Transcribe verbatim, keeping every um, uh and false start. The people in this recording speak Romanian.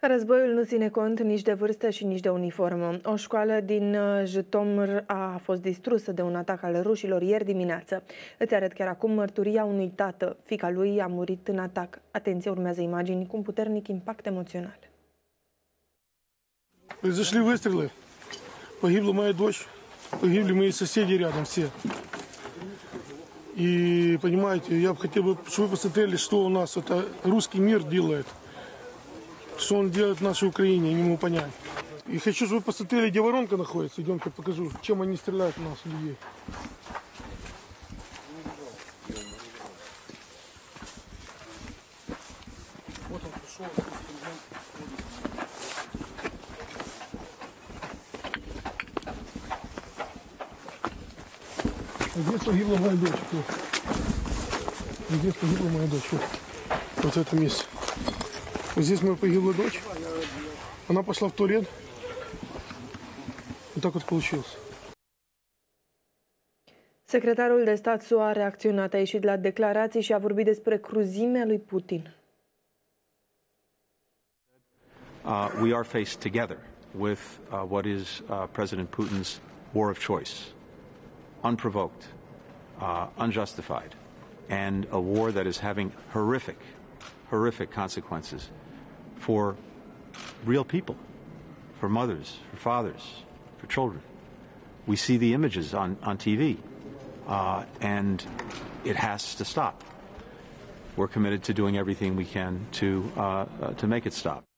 Războiul nu ține cont nici de vârstă și nici de uniformă. O școală din Jitomir a fost distrusă de un atac al rușilor ieri dimineață. Îți arăt chiar acum mărturia unui tată. Fiica lui a murit în atac. Atenție, urmează imagini cu un puternic impact emoțional. Произошли выстрелы. Погибла моя дочь. Погибли мои соседи рядом все. И, понимаете, я бы хотел, чтобы вы посмотрели, что у нас это русский мир делает. Что он делает в нашей Украине, я не могу понять. И хочу, чтобы вы посмотрели, где воронка находится. Идемте покажу, чем они стреляют в наших людей. Вот он пришел. Здесь погибла моя дочь. Здесь погибла моя дочь. Вот в этом месте. Вот здесь моя погибла дочь. Она пошла в туалет. Вот так вот получилось. Secretarul de stat S U A a reacționat, a ieșit la declarații și a vorbit despre cruzimea lui Putin. Uh, we are faced together with uh, what is uh, President Putin's war of choice. Unprovoked, uh, unjustified, and a war that is having horrific, horrific consequences for real people, for mothers, for fathers, for children. We see the images on, on T V, uh, and it has to stop. We're committed to doing everything we can to, uh, uh, to make it stop.